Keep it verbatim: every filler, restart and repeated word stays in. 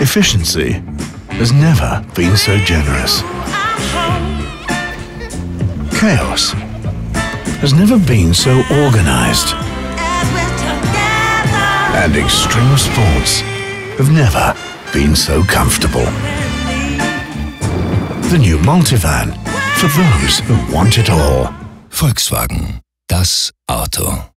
Efficiency has never been so generous. Chaos has never been so organized. And extreme sports have never been so comfortable. The new Multivan, for those who want it all. Volkswagen, das Auto.